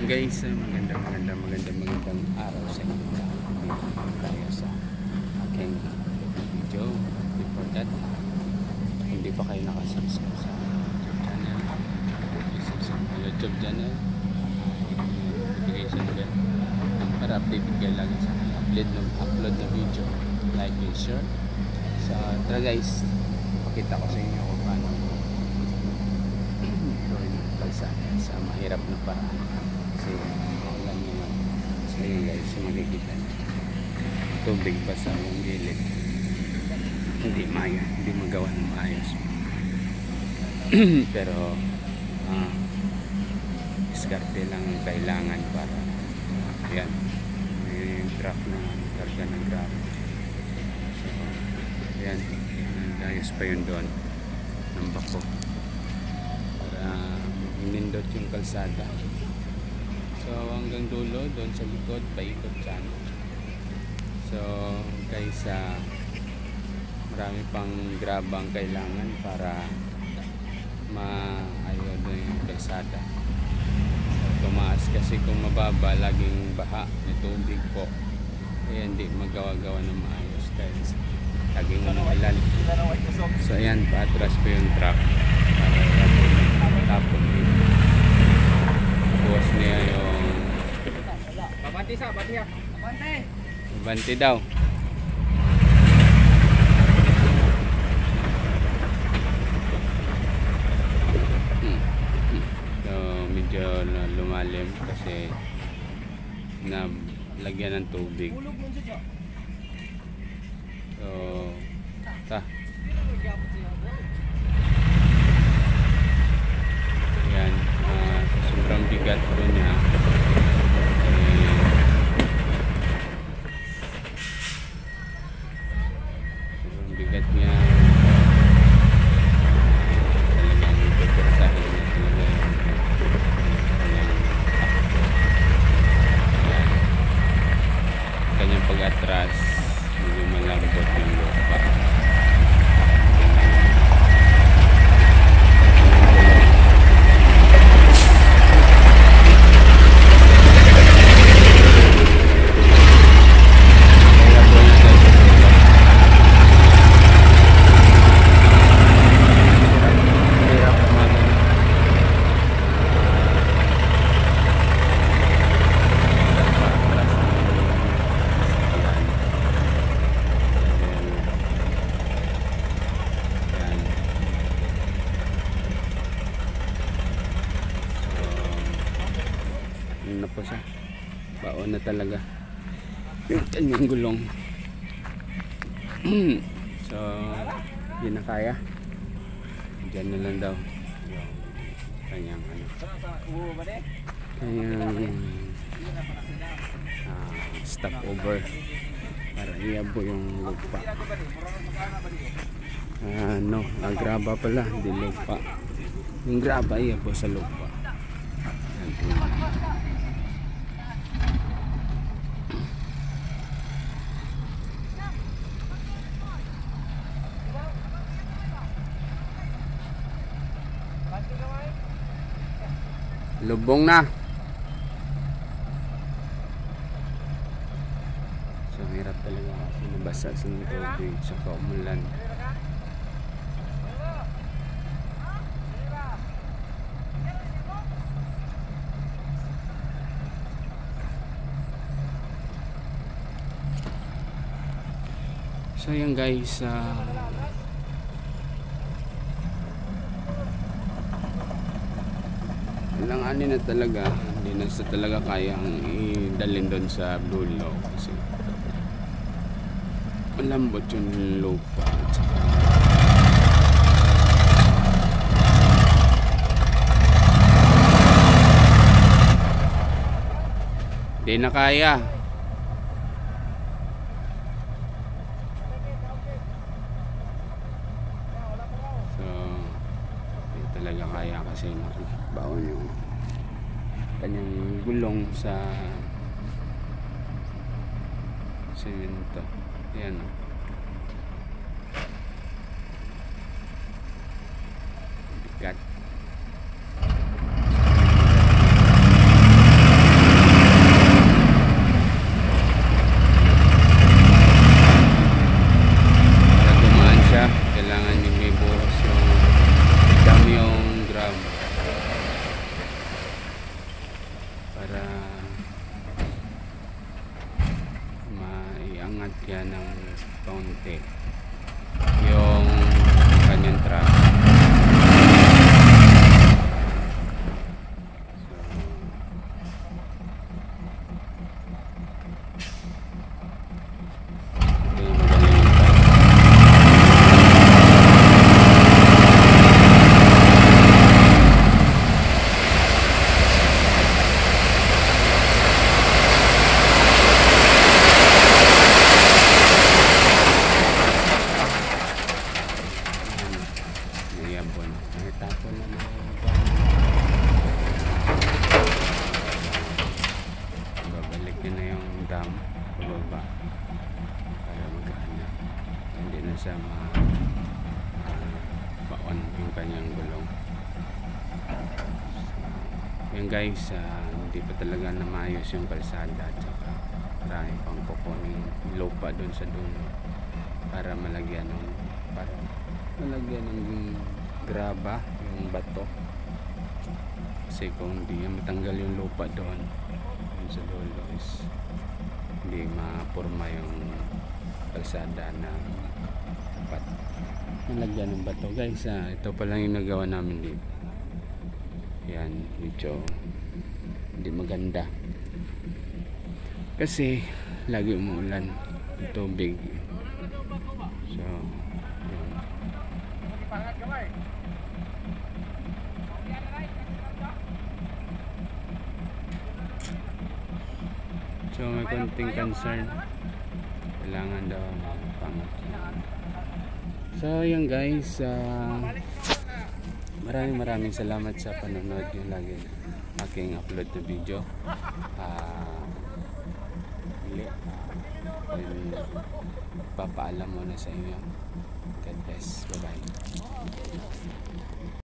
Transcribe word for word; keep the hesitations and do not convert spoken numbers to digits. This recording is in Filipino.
guys, maganda maganda maganda magandang araw sa inyo. Dito tayo sa aking video. Before that, hindi pa kayo nakasubscribe sa YouTube channel, subscribe sa YouTube channel, notification bell para updated kayo lagi sa upload ng upload na video. Like and share. So tara guys, pakita ko sa inyo kung paano gawin ng kalsada sa mahirap na paraan. Kasi maulan naman. So yun guys, makikita nyo tubig pa sa yung gilid. Hindi maya, hindi magawa ng maayos. Pero uh, diskarte lang kailangan para uh, yan, may truck na karga ng grab. So yan, nagayos pa yun doon ng bako para inindot yung kalsada. So hanggang dulo doon sa likod, paikot dyan. So guys, uh, marami pang grabang kailangan para maayo doon yung kalsada. So, tumaas kasi kung mababa, laging baha na tubig po, kaya hindi magawa-gawa ng maayos dahil laging umuulan. So ayan, paatras po yung truck para tapon dito. Buwas niya yung Babanti sa, babanti ya. Babanti. Babanti daw. So medyo lumalim kasi na lagyan ng tubig. So ta. Yan, uh, sobrang bigat po niya. Bigat niya, talagang pagkasahin niya talaga yung kanyang kanyang pag-atras, medyo malambot yung lupa. Na po siya, baon na talaga yung kanyang gulong. So yun na kaya, dyan na lang daw yung kanyang ano, kanyang uh, stop over para iabo yung lupa. Uh, no, ang graba pala, hindi lupa. Yung graba iabo sa lupa. Lubong na. So hirap talaga kasi nabasa sa tubig sa kaumulan. So yan guys, uh, langanin na talaga, hindi na sa talaga kayang idalhin doon sa dulo kasi malambot yung lupa at saka hindi na kaya. So hindi talaga kaya kasi baon yung kanyang gulong sa semento. Ayan, bigat. para maiangat yan ng kaunti yung kanyang truck. Tapon na na babalik yun na yung dam pababa para magana, hindi na siya ma uh, baon yung kanyang gulong. So, yan guys, uh, hindi pa talaga na maayos yung kalsada at saka marami pang kukuning lupa dun sa dulo para malagyan ng para malagyan ng graba yung bato, kasi kung hindi matanggal yung lupa doon sa dulo is hindi mapurma yung kalsada na dapat malagyan ng bato guys. Ah, ito pa lang yung nagawa namin dito. Yan, medyo hindi maganda kasi lagi umuulan, tubig. So yun. So may konting concern, kailangan daw pangat. So yun guys, uh, maraming maraming salamat sa panonood yung lagi aking upload na video. uh, Muli uh, papaalam muna sa inyo. God bless, bye bye.